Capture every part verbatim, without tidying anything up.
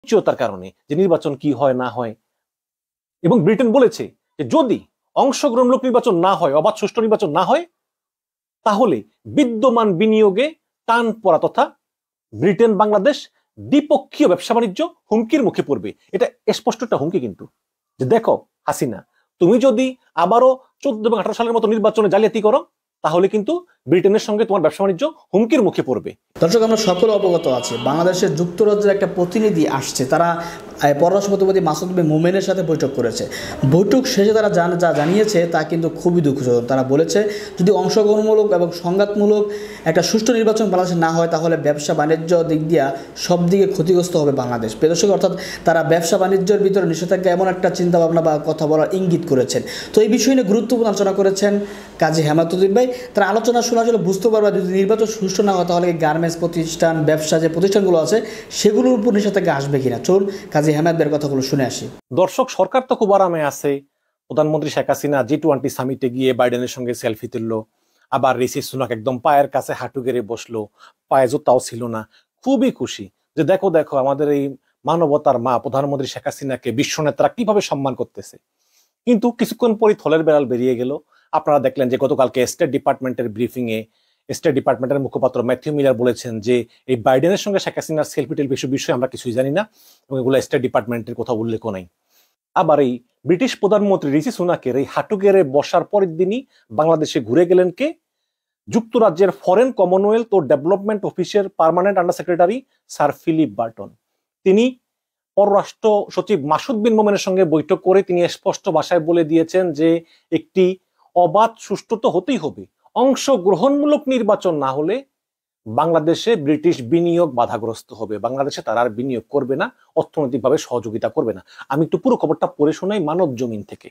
অনিশ্চয়তার কারণে যে নির্বাচন কি হয় না হয়। এবং ব্রিটেন বলেছে যে যদি অংশগ্রহণমূলক নির্বাচন না হয়, অবাধ সুষ্ঠু নির্বাচন না হয়, তাহলে বিদ্যমান বিনিয়োগে টান পড়া তথা ব্রিটেন বাংলাদেশ দ্বিপক্ষীয় ব্যবসা বাণিজ্য হুমকির মুখে পড়বে। এটা স্পষ্ট একটা হুমকি কিন্তু, যে দেখো হাসিনা, তুমি যদি আবারও চোদ্দ এবং আঠারো সালের মতো নির্বাচনে জালিয়াতি করো, তাহলে কিন্তু ব্রিটেনের সঙ্গে তোমার ব্যবসা বাণিজ্য হুমকির মুখে পড়বে। দর্শক, আমরা সকলে অবগত আছি বাংলাদেশের যুক্তরাজ্যের একটা প্রতিনিধি আসছে, তারা পররাষ্ট্র প্রতিমন্ত্রী মাসুদ বিন মোমেনের সাথে বৈঠক করেছে। বৈঠক শেষে তারা যা জানিয়েছে তা কিন্তু খুবই দুঃখজনক। তারা বলেছে যদি অংশগ্রহণমূলক এবং সংঘাতমূলক একটা সুষ্ঠু নির্বাচন বাংলাদেশে না হয়, তাহলে ব্যবসা বাণিজ্য দিক দিয়া সব দিকে ক্ষতিগ্রস্ত হবে বাংলাদেশ। দর্শক, অর্থাৎ তারা ব্যবসা বাণিজ্যের ভিতরে নিষেধাজ্ঞা এমন একটা চিন্তাভাবনা বা কথা বলার ইঙ্গিত করেছেন। তো এই বিষয় নিয়ে গুরুত্বপূর্ণ আলোচনা করেছেন কাজী হেমায়েতুদ্দিন ভাই। তারা আলোচনা শুনে আসলে বুঝতে পারবে যদি নির্বাচন সুষ্ঠু না হয়, তাহলে গার্মেন্টস প্রতিষ্ঠান, ব্যবসা যে প্রতিষ্ঠানগুলো আছে সেগুলোর উপর নিষেধাজ্ঞা আসবে কিনা। চলুন কাজী হেমায়েত ভাইয়ের কথাগুলো শুনে আসি। দর্শক, সরকার তো খুব আরামে আছে। প্রধানমন্ত্রী শেখ হাসিনা জি টোয়েন্টি সামিটে গিয়ে বাইডেনের সঙ্গে সেলফি তুললো, আবার ঋষি সুনাক একদম পায়ের কাছে হাঁটু গেড়ে বসলো, পায়ে জুতাও ছিল না, খুবই খুশি যে দেখো দেখো আমাদের এই মানবতার মা প্রধানমন্ত্রী শেখ হাসিনাকে বিশ্ব নেতারা কিভাবে সম্মান করতেছে। কিন্তু কিছুক্ষণ পরই থলের বেড়াল বেরিয়ে গেল। আপনারা দেখলেন যে গতকালকে স্টেট ডিপার্টমেন্টের ব্রিফিং এ স্টেট ডিপার্টমেন্টের মুখপাত্র ম্যাথিউ মিলার বলেছেন যে এই বাইডেনের সঙ্গে শেখ হাসিনার সেলফি টেলফি বিষয়ে আমরা কিছুই জানি না এবং এগুলো স্টেট ডিপার্টমেন্টের কথা উল্লেখ নাই। আবার এই ব্রিটিশ প্রধানমন্ত্রী ঋষি সুনাকের এই হাঁটু গেড়ে বসার পরের দিনই বাংলাদেশে ঘুরে গেলেন কে? যুক্তরাজ্যের ফরেন কমনওয়েলথ ও ডেভেলপমেন্ট অফিসের permanent under secretary sir Philip Barton. তিনি পররাষ্ট্র সচিব মাসুদ বিন মোমেনের সঙ্গে বৈঠক করে তিনি স্পষ্ট ভাষায় বলে দিয়েছেন যে একটি অবাধ সুষ্ঠু তো হতেই হবে, অংশগ্রহণমূলক নির্বাচন না হলে বাংলাদেশে ব্রিটিশ বিনিয়োগ বাধাগ্রস্ত হবে, বাংলাদেশে তারা আর বিনিয়োগ করবে না, অর্থনৈতিকভাবে সহযোগিতা করবে না। আমি একটু পুরো খবরটা পড়ে শোনাই মানব জমিন থেকে।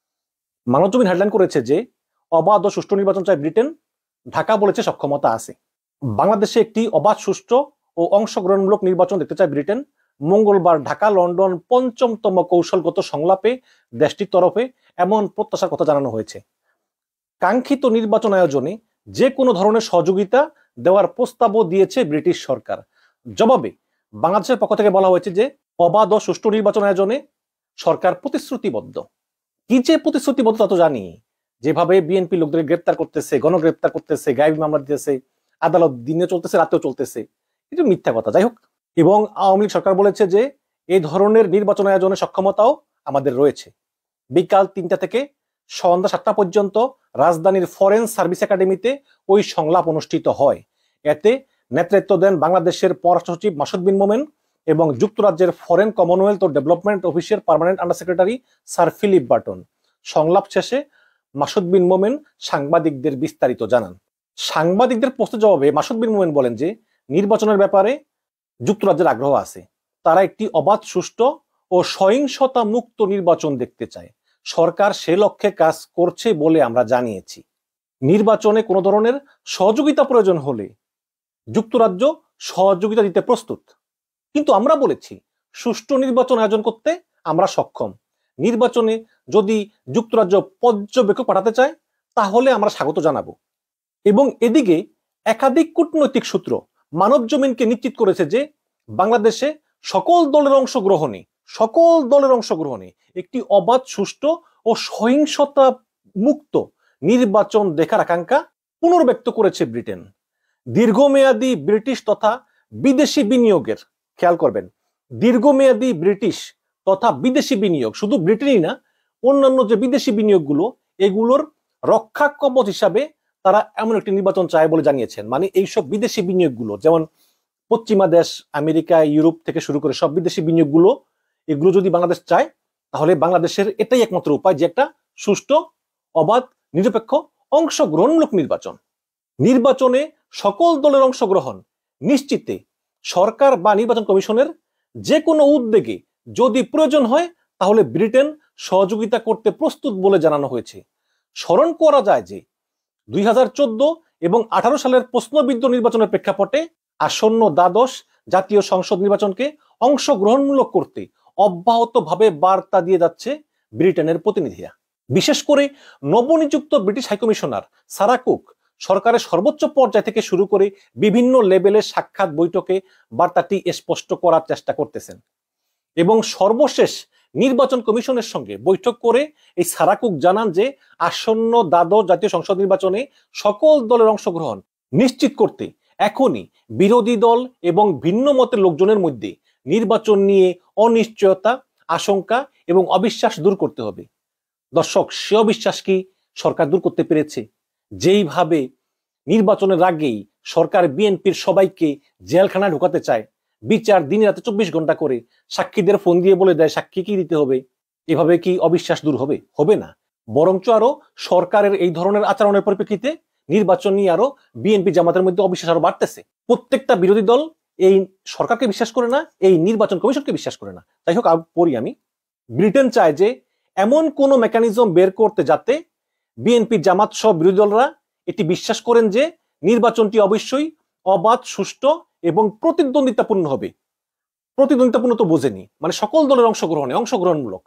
মানব জমিন হেডলাইন করেছে যে অবাধ ও সুষ্ঠু নির্বাচন চায় ব্রিটেন, ঢাকা বলেছে সক্ষমতা আছে। বাংলাদেশে একটি অবাধ সুষ্ঠু ও অংশগ্রহণমূলক নির্বাচন দেখতে চায় ব্রিটেন। মঙ্গলবার ঢাকা লন্ডন পঞ্চমতম কৌশলগত সংলাপে দেশটির তরফে এমন প্রত্যাশার কথা জানানো হয়েছে। কাঙ্ক্ষিত নির্বাচন আয়োজনে যে কোনো ধরনের সহযোগিতা দেওয়ার প্রস্তাবও দিয়েছে ব্রিটিশ সরকার। জবাবে বাংলাদেশের পক্ষ থেকে বলা হয়েছে যে অবাধ ও সুষ্ঠু নির্বাচন আয়োজনে সরকার প্রতিশ্রুতিবদ্ধ। কি যে প্রতিশ্রুতিবদ্ধ তা তো জানি, যেভাবে বিএনপি লোকদের গ্রেপ্তার করতেছে, গণগ্রেপ্তার করতেছে, গায়েবী মামলা দিতেছে, আদালত দিনে চলতেছে রাতেও চলতেছে, এটা মিথ্যা কথা। যাই হোক, এবং আওয়ামী লীগ সরকার বলেছে যে এই ধরনের নির্বাচন আয়োজনের সক্ষমতাও আমাদের রয়েছে। বিকাল তিনটা থেকে সন্ধ্যা সাতটা পর্যন্ত রাজধানীর ফরেন সার্ভিস একাডেমিতে ওই সংলাপ অনুষ্ঠিত হয়। এতে নেতৃত্ব দেন বাংলাদেশের পররাষ্ট্র সচিব মাসুদ বিন মোমেন এবং যুক্তরাজ্যের ফরেন কমনওয়েলথ ও ডেভেলপমেন্ট অফিসের permanent under secretary sir Philip Barton. সংলাপ শেষে মাসুদ বিন মোমেন সাংবাদিকদের বিস্তারিত জানান। সাংবাদিকদের প্রশ্নের জবাবে মাসুদ বিন মোমেন বলেন যে নির্বাচনের ব্যাপারে যুক্তরাজ্যের আগ্রহ আছে, তারা একটি অবাধ সুষ্ঠু ও সহিংসতা মুক্ত নির্বাচন দেখতে চায়। সরকার সে লক্ষ্যে কাজ করছে বলে আমরা জানিয়েছি। নির্বাচনে কোনো ধরনের সহযোগিতা প্রয়োজন হলে যুক্তরাজ্য সহযোগিতা দিতে প্রস্তুত, কিন্তু আমরা বলেছি সুষ্ঠু নির্বাচন আয়োজন করতে আমরা সক্ষম। নির্বাচনে যদি যুক্তরাজ্য পর্যবেক্ষক পাঠাতে চায় তাহলে আমরা স্বাগত জানাবো। এবং এদিকে একাধিক কূটনৈতিক সূত্র মানব জমিনকে নিশ্চিত করেছে যে বাংলাদেশে সকল দলের অংশগ্রহণে সকল দলের অংশগ্রহণে একটি অবাধ সুষ্ঠু ও সহিংসতা মুক্ত নির্বাচন দেখার আকাঙ্ক্ষা পুনর্ব্যক্ত করেছে ব্রিটেন। দীর্ঘমেয়াদী ব্রিটিশ তথা বিদেশি বিনিয়োগের, খেয়াল করবেন, দীর্ঘমেয়াদী ব্রিটিশ তথা বিদেশি বিনিয়োগ, শুধু ব্রিটেনই না, অন্যান্য যে বিদেশি বিনিয়োগগুলো, এগুলোর রক্ষা কবচ হিসাবে তারা এমন একটি নির্বাচন চায় বলে জানিয়েছেন। মানে এইসব বিদেশি বিনিয়োগগুলো, যেমন পশ্চিমা দেশ আমেরিকা, ইউরোপ থেকে শুরু করে সব বিদেশি বিনিয়োগগুলো, এগুলো যদি বাংলাদেশ চায় তাহলে বাংলাদেশের এটাই একমাত্র উপায় যে একটা সুষ্ঠু, অবাধ, নিরপেক্ষ, অংশগ্রহণমূলক নির্বাচন। নির্বাচনে সকল দলের অংশগ্রহণ নিশ্চিতে সরকার বা নির্বাচন কমিশনের যে কোনো উদ্যোগে যদি প্রয়োজন হয় তাহলে ব্রিটেন সহযোগিতা করতে প্রস্তুত বলে জানানো হয়েছে। স্মরণ করা যায় যে দুই হাজার চোদ্দ এবং আঠারো সালের প্রশ্নবিদ্ধ নির্বাচনের প্রেক্ষাপটে আসন্ন দ্বাদশ জাতীয় সংসদ নির্বাচনকে অংশগ্রহণমূলক করতে অব্যাহতভাবে বার্তা দিয়ে যাচ্ছে ব্রিটেনের প্রতিনিধিরা। বিশেষ করে নবনিযুক্ত ব্রিটিশ হাইকমিশনার সারা কুক সরকারের সর্বোচ্চ পর্যায় থেকে শুরু করে বিভিন্ন লেভেলের সাক্ষাৎ বৈঠকে বার্তাটি স্পষ্ট করার চেষ্টা করতেছেন। এবং সর্বশেষ নির্বাচন কমিশনের সঙ্গে বৈঠক করে এই সারাকুক জানান যে আসন্ন দ্বাদশ জাতীয় সংসদ নির্বাচনে সকল দলের অংশগ্রহণ নিশ্চিত করতে এখনই বিরোধী দল এবং ভিন্ন মতের লোকজনের মধ্যে নির্বাচন নিয়ে অনিশ্চয়তা, আশঙ্কা এবং অবিশ্বাস দূর করতে হবে। দর্শক, সে অবিশ্বাস কি সরকার দূর করতে পেরেছে? যেইভাবে নির্বাচনের আগেই সরকার বিএনপির সবাইকে জেলখানায় ঢোকাতে চায়, বিচার দিনে রাতে চব্বিশ ঘন্টা করে সাক্ষীদের ফোন দিয়ে বলে দেয় সাক্ষী কি দিতে হবে, এভাবে কি অবিশ্বাস দূর হবে? হবে না। বরঞ্চ আরো সরকারের এই ধরনের আচরণের পরিপ্রেক্ষিতে নির্বাচন নিয়ে আরো বিএনপি জামাতের মধ্যে অবিশ্বাস আরো বাড়তেছে। প্রত্যেকটা বিরোধী দল এই সরকারকে বিশ্বাস করে না, এই নির্বাচন কমিশনকে বিশ্বাস করে না। যাই হোক, পড়ি আমি। ব্রিটেন চায় যে এমন কোন মেকানিজম বের করতে যাতে বিএনপি জামাত সহ বিরোধী দলরা এটি বিশ্বাস করেন যে নির্বাচনটি অবশ্যই অবাধ, সুষ্ঠু এবং প্রতিদ্বন্দ্বিতাপূর্ণ হবে। প্রতিদ্বন্দ্বিতাপূর্ণ তো বোঝেনি, মানে সকল দলের অংশগ্রহণে অংশগ্রহণমূলক।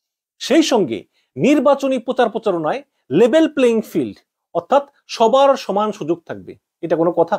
সেই সঙ্গে নির্বাচনী প্রচার প্রচারণায় লেভেল প্লেইং ফিল্ড, অর্থাৎ সবার সমান সুযোগ থাকবে। এটা কোনো কথা?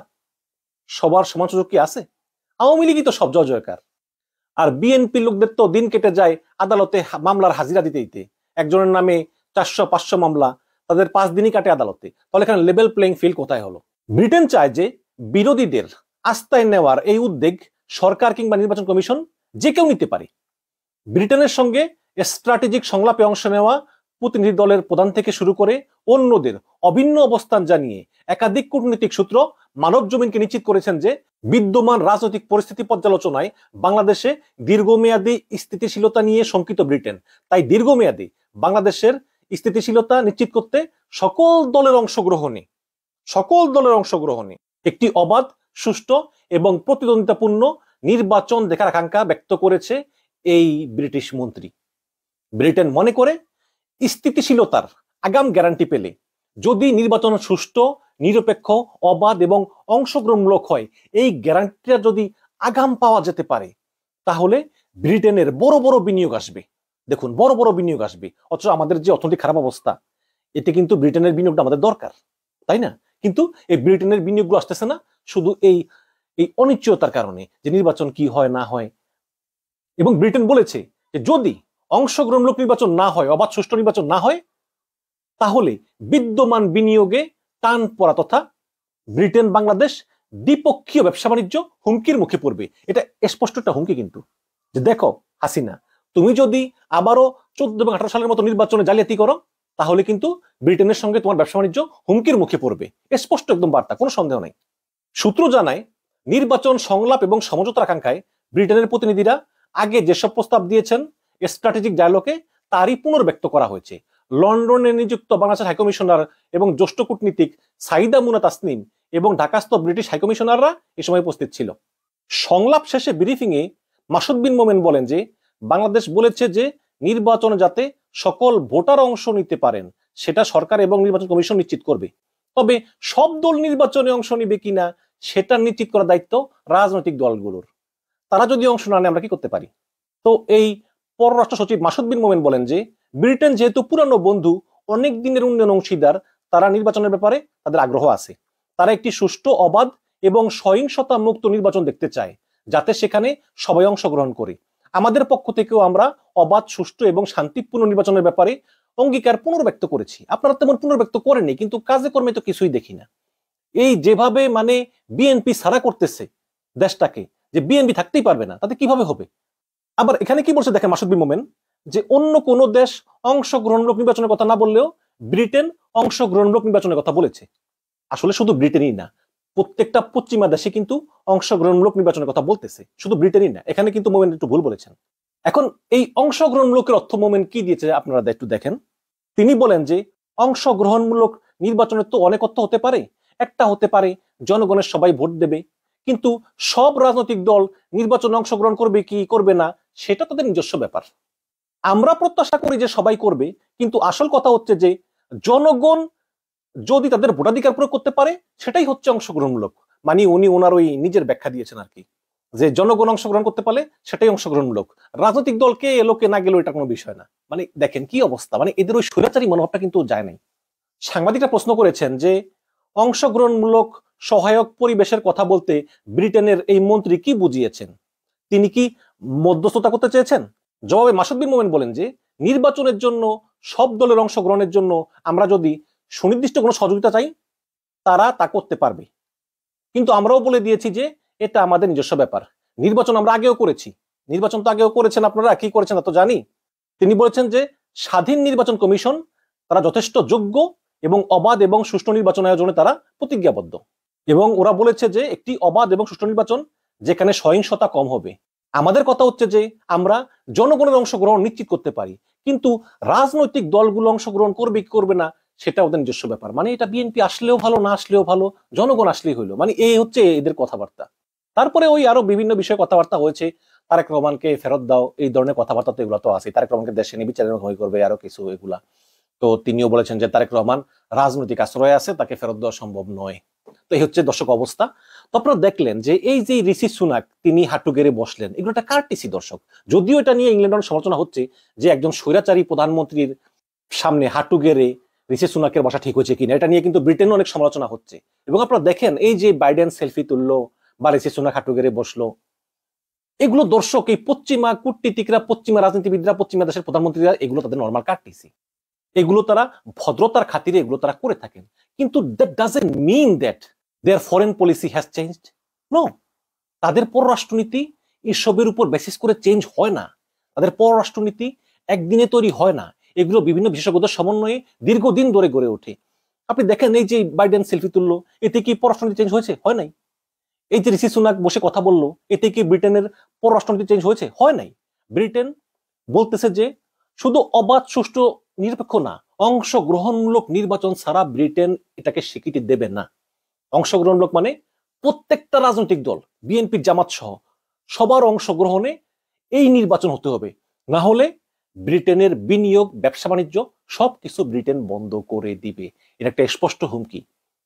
সবার সমান সুযোগ কি আছে? আওয়ামী লীগই তো সব জয় জয়কার। আর বিএনপি লোকদের তো দিন কেটে যায় আদালতে মামলার হাজিরা দিতে দিতে। একজনের নামে চারশো পাঁচশো মামলা, তাদের পাঁচ দিনই কাটে আদালতে। তাহলে এখানে লেভেল প্লেইং ফিল্ড কোথায় হলো? ব্রিটেন চায় যে বিরোধীদের আস্থায় নেওয়ার এই উদ্যোগ সরকার কিংবা নির্বাচন কমিশন যে কেউ নিতে পারে। ব্রিটেনের সঙ্গে স্ট্র্যাটেজিক সংলাপে অংশ নেওয়া প্রতিনিধি দলের প্রধান থেকে শুরু করে অন্যদের অভিন্ন অবস্থান জানিয়ে একাধিক কূটনৈতিক সূত্র মানব জমিনকে নিশ্চিত করেছেন যে বিদ্যমান রাজনৈতিক পরিস্থিতি পর্যালোচনায় বাংলাদেশে দীর্ঘমেয়াদী স্থিতিশীলতা নিয়ে শঙ্কিত ব্রিটেন। তাই দীর্ঘমেয়াদী বাংলাদেশের স্থিতিশীলতা নিশ্চিত করতে সকল দলের অংশগ্রহণে সকল দলের অংশগ্রহণে একটি অবাধ, সুষ্ঠু এবং প্রতিদ্বন্দ্বিতাপূর্ণ নির্বাচন দেখার আকাঙ্ক্ষা ব্যক্ত করেছে এই ব্রিটিশ মন্ত্রী। ব্রিটেন মনে করে স্থিতিশীলতার আগাম গ্যারান্টি পেলে যদি নির্বাচন সুষ্ঠু, নিরপেক্ষ, অবাধ এবং অংশগ্রহণমূলক হয়, এই গ্যারান্টিটা যদি আগাম পাওয়া যেতে পারে তাহলে ব্রিটেনের বড় বড় বিনিয়োগ আসবে। দেখুন, বড় বড় বিনিয়োগ আসবে। অথচ আমাদের যে অর্থনৈতিক খারাপ অবস্থা, এতে কিন্তু ব্রিটেনের বিনিয়োগটা আমাদের দরকার, তাই না? কিন্তু এই ব্রিটেনের বিনিয়োগগুলো আসতেছে না শুধু এই এই অনিশ্চয়তার কারণে যে নির্বাচন কি হয় না হয়। এবং ব্রিটেন বলেছে যে যদি অংশগ্রহণমূলক নির্বাচন না হয়, অবাধ সুষ্ঠু নির্বাচন না হয়, তাহলে বিদ্যমান বিনিয়োগে টান পড়া তথা ব্রিটেন বাংলাদেশ দ্বিপক্ষীয় ব্যবসা বাণিজ্য হুমকির মুখে পড়বে। এটা স্পষ্ট একটা হুমকি কিন্তু, যে দেখো হাসিনা, তুমি যদি আবারও চোদ্দ এবং আঠারো সালের মতো নির্বাচনে জালিয়াতি করো তাহলে কিন্তু ব্রিটেনের সঙ্গে তোমার ব্যবসা বাণিজ্য হুমকির মুখে পড়বে। স্পষ্ট একদম বার্তা, কোনো সন্দেহ নাই। সূত্র জানায় নির্বাচন সংলাপ এবং সমঝোতার আকাঙ্ক্ষায় ব্রিটেনের প্রতিনিধিরা আগে যেসব প্রস্তাব দিয়েছেন স্ট্র্যাটেজিক ডায়ালগে তারই পুনর্ব্যক্ত করা হয়েছে। লন্ডনে নিযুক্ত বাংলাদেশ হাইকমিশনার এবং জ্যেষ্ঠ কূটনীতিক সাইদা মুনা তাসনিম এবং ঢাকাস্থ ব্রিটিশ হাইকমিশনাররা এ সময় উপস্থিত ছিল। সংলাপ শেষে ব্রিফিং এ মাসুদ বিন মোমেন বলেন যে বাংলাদেশ বলেছে যে নির্বাচনে যাতে সকল ভোটার অংশ নিতে পারেন সেটা সরকার এবং নির্বাচন কমিশন নিশ্চিত করবে। তবে সব দল নির্বাচনে অংশ নিবে কিনা সেটা নিশ্চিত করার দায়িত্ব রাজনৈতিক দলগুলোর। তারা যদি অংশ না নেয় আমরা কি করতে পারি? তো এই পররাষ্ট্র সচিব মাসুদ বিন মোমেন বলেন যে ব্রিটেন যেহেতু পুরানো বন্ধু, অনেক দিনের উন্নয়ন অংশীদার, তারা নির্বাচনের ব্যাপারে তাদের আগ্রহ আছে। তারা একটি সুষ্ঠু, অবাধ এবং সহিংসতা মুক্ত নির্বাচন দেখতে চায় যাতে সেখানে সবাই অংশগ্রহণ করে। আমাদের পক্ষ থেকেও আমরা অবাধ, সুষ্ঠু এবং শান্তিপূর্ণ নির্বাচনের ব্যাপারে অঙ্গীকার পুনর্ব্যক্ত করেছি। আপনারা তেমন পুনর্ব্যক্ত করেননি, কিন্তু কাজে কর্মে তো কিছুই দেখি না। এই যেভাবে মানে বিএনপি সারা করতেছে দেশটাকে, যে বিএনপি থাকতেই পারবে না, তাতে কিভাবে হবে? আবার এখানে কি বলছে দেখেন মাসুদ বিন মোমেন, যে অন্য কোন দেশ অংশগ্রহণমূলক নির্বাচনের কথা না বললেও ব্রিটেন অংশগ্রহণমূলক নির্বাচনের কথা বলেছে। আসলে শুধু ব্রিটেনই না, প্রত্যেকটা পশ্চিমা দেশে কিন্তু অংশগ্রহণমূলক নির্বাচনের কথা বলতেছে, শুধু ব্রিটেনই না। এখানে কিন্তু মোমেন একটু ভুল বলেছেন। এখন এই অংশগ্রহণমূলকের অর্থ মোমেন কি দিয়েছে আপনারা একটু দেখেন। তিনি বলেন যে অংশগ্রহণমূলক নির্বাচনের তো অনেক অর্থ হতে পারে। একটা হতে পারে জনগণের সবাই ভোট দেবে, কিন্তু সব রাজনৈতিক দল নির্বাচনে অংশগ্রহণ করবে কি করবে না সেটা তাদের নিজস্ব ব্যাপার। আমরা প্রত্যাশা করি যে সবাই করবে, কিন্তু আসল কথা হচ্ছে যে জনগণ যদি তাদের ভোটাধিকার প্রয়োগ করতে পারে সেটাই হচ্ছে অংশগ্রহণমূলক। মানে উনি ওনার ওই নিজের ব্যাখ্যা দিয়েছেন আর কি, যে জনগণ অংশগ্রহণ করতে পারলে সেটাই অংশগ্রহণমূলক, রাজনৈতিক দলকে এলোকে না গেলেও এটা কোনো বিষয় না। মানে দেখেন কি অবস্থা, মানে এদের ওই স্বৈরাচারী মনোভাবটা কিন্তু যায় নাই। সাংবাদিকরা প্রশ্ন করেছেন যে অংশগ্রহণমূলক সহায়ক পরিবেশের কথা বলতে ব্রিটেনের এই মন্ত্রী কি বুঝিয়েছেন? তিনি কি মধ্যস্থতা করতে চেয়েছেন? জবাবে মাসুদ বিন মোমেন বলেন যে নির্বাচনের জন্য সব দলের অংশগ্রহণের জন্য আমরা যদি সুনির্দিষ্ট কোনো সহযোগিতা চাই তারা তা করতে পারবে, কিন্তু আমরাও বলে দিয়েছি যে এটা আমাদের নিজস্ব ব্যাপার। নির্বাচন আমরা আগেও করেছি, নির্বাচন তো আগেও করেছেন আপনারা, কি করেছেন তা তো জানি। তিনি বলেছেন যে স্বাধীন নির্বাচন কমিশন তারা যথেষ্ট যোগ্য এবং অবাধ এবং সুষ্ঠু নির্বাচন আয়োজনে তারা প্রতিজ্ঞাবদ্ধ, এবং ওরা বলেছে যে একটি অবাধ এবং সুষ্ঠু নির্বাচন যেখানে সহিংসতা কম হবে। আমাদের কথা হচ্ছে যে আমরা জনগণের অংশগ্রহণ নিশ্চিত করতে পারি, কিন্তু রাজনৈতিক দলগুলো অংশগ্রহণ করবে কি করবে না সেটা ওদের নিজস্ব ব্যাপার। মানে এটা বিএনপি আসলেও ভালো, না আসলেও ভালো, জনগণ আসলেই হইলো, মানে এই হচ্ছে এদের কথাবার্তা। তারপরে ওই আরো বিভিন্ন বিষয়ে কথাবার্তা হয়েছে, তারেক রহমানকে ফেরত দাও, এই ধরনের কথাবার্তা তো এগুলো তো আছে, তারেক রহমানকে দেশে নিয়ে বিচারের হয়ে করবে আরো কিছু এগুলা। তো তিনিও বলেছেন যে তারেক রহমান রাজনৈতিক আশ্রয় আছে, তাকে ফেরত দেওয়া সম্ভব নয়। তো এই হচ্ছে দর্শক অবস্থা। তো আপনারা দেখলেন যে এই যে ঋষি সুনাক তিনি হাঁটু গেড়ে বসলেন, এগুলো একটা কার্টিসি দর্শক। যদিও এটা নিয়ে ইংল্যান্ডের সমালোচনা হচ্ছে যে একজন স্বৈরাচারী প্রধানমন্ত্রীর সামনে হাঁটু গেড়ে ঋষি সুনাকের বসা ঠিক হয়েছে কিনা, এটা নিয়ে কিন্তু ব্রিটেনে অনেক সমালোচনা হচ্ছে। এবং আপনারা দেখেন এই যে বাইডেন সেলফি তুললো বা ঋষি সুনাক হাঁটু গেড়ে বসলো, এগুলো দর্শক এই পশ্চিমা কূটনীতিকরা, পশ্চিমা রাজনীতিবিদরা, পশ্চিমা দেশের প্রধানমন্ত্রীরা, এগুলো তাদের নর্মাল কার্টিসি, এগুলো তারা ভদ্রতার খাতিরে এগুলো তারা করে থাকেন। কিন্তু that doesn't mean that their foreign policy has changed. No, তাদের পররাষ্ট্রনীতি এসবের উপর বেসিস করে চেঞ্জ হয় না। তাদের পররাষ্ট্রনীতি একদিনে তৈরি হয় না, এগুলো বিভিন্ন বিশেষজ্ঞদের সমন্বয়ে দীর্ঘদিন ধরে গড়ে ওঠে। আপনি দেখেন এই যে বাইডেন সেলফি তুললো, এতে কি পররাষ্ট্রনীতি চেঞ্জ হয়েছে? হয় নাই। এই যে ঋষি সুনাক বসে কথা বললো, এতে কি ব্রিটেনের পররাষ্ট্রনীতি চেঞ্জ হয়েছে? হয় নাই। ব্রিটেন বলতেছে যে শুধু অবাধ, সুষ্ঠু, নিরপেক্ষ না, অংশগ্রহণমূলক নির্বাচন ছাড়া ব্রিটেন এটাকে স্বীকৃতি দেবে না। অংশগ্রহণমূলক মানে প্রত্যেকটা রাজনৈতিক দল, বিএনপি, জামাত সহ সবার অংশগ্রহণে এই নির্বাচন হতে হবে, না হলে ব্রিটেনের বিনিয়োগ, ব্যবসা বাণিজ্য সবকিছু ব্রিটেন বন্ধ করে দিবে। এটা একটা স্পষ্ট হুমকি।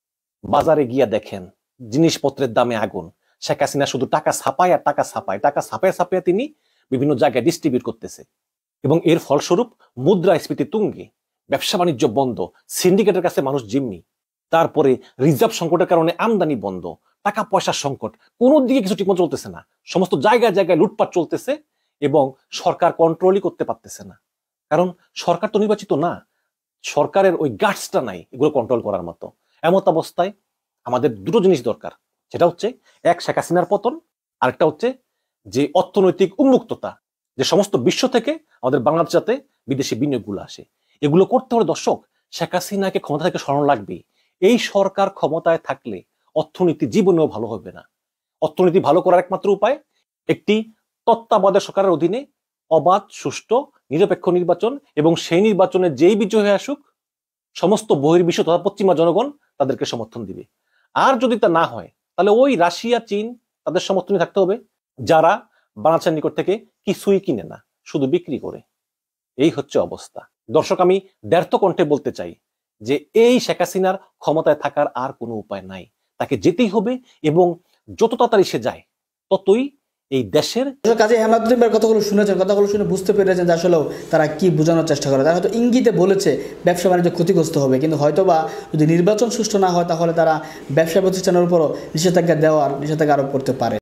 বাজারে গিয়া দেখেন জিনিসপত্রের দামে আগুন। শেখ হাসিনা শুধু টাকা ছাপায় আর টাকা ছাপায়, টাকা ছাপায় ছাপায় তিনি বিভিন্ন জায়গায় ডিস্ট্রিবিউট করতেছে, এবং এর ফলস্বরূপ মুদ্রাস্ফীতি তুঙ্গে, ব্যবসা বাণিজ্য বন্ধ, সিন্ডিকেটের কাছে মানুষ জিম্মি, তারপরে রিজার্ভ সংকটের কারণে আমদানি বন্ধ, টাকা পয়সার সংকট, কোনো দিকে কিছু ঠিকমতো চলতেছে না, সমস্ত জায়গায় জায়গায় লুটপাট চলতেছে, এবং সরকার কন্ট্রোলই করতে পারতেছে না। কারণ সরকার তো নির্বাচিত না, সরকারের ওই গার্ডসটা নাই এগুলো কন্ট্রোল করার মতো। এমত অবস্থায় আমাদের দুটো জিনিস দরকার, সেটা হচ্ছে এক, শেখ হাসিনার পতন, আরেকটা হচ্ছে যে অর্থনৈতিক উন্মুক্ততা, যে সমস্ত বিশ্ব থেকে আমাদের বাংলাদেশ যাতে বিদেশি বিনিয়োগগুলো আসে। এগুলো করতে হলে দর্শক শেখ হাসিনাকে ক্ষমতা থেকে সরানো লাগবে। এই সরকার ক্ষমতায় থাকলে অর্থনীতি জীবনেও ভালো হবে না। অর্থনীতি ভালো করার একমাত্র উপায় একটি তত্ত্বাবধায়ক সরকারের অধীনে অবাধ, সুষ্ঠু, নিরপেক্ষ নির্বাচন, এবং সেই নির্বাচনে যেই বিজয় হয়ে আসুক সমস্ত বহির্বিশ্ব তথা পশ্চিমা জনগণ তাদেরকে সমর্থন দিবে। আর যদি তা না হয় তাহলে ওই রাশিয়া, চীন তাদের সমর্থনে থাকতে হবে, যারা বাংলাদেশের নিকট থেকে কিছুই কিনে না, শুধু বিক্রি করে। এই হচ্ছে অবস্থা দর্শক। আমি ব্যর্থ কণ্ঠে বলতে চাই যে এই শেখ হাসিনার ক্ষমতায় থাকার আর কোনো উপায় নাই, তাকে যেতেই হবে, এবং যত তাড়াতাড়ি সে যায় ততই এই দেশের কাজে হেমাদ্রিমের কথাগুলো শুনেছেন, কথাগুলো শুনে বুঝতে পেরেছেন যে আসলে তারা কি বোঝানোর চেষ্টা করে। তারা হয়তো ইঙ্গিতে বলেছে ব্যবসা বাণিজ্য ক্ষতিগ্রস্ত হবে, কিন্তু হয়তো বা যদি নির্বাচন সুষ্ঠু না হয় তাহলে তারা ব্যবসা প্রতিষ্ঠানের উপরও নিষেধাজ্ঞা দেওয়ার, নিষেধাজ্ঞা আরোপ করতে পারে।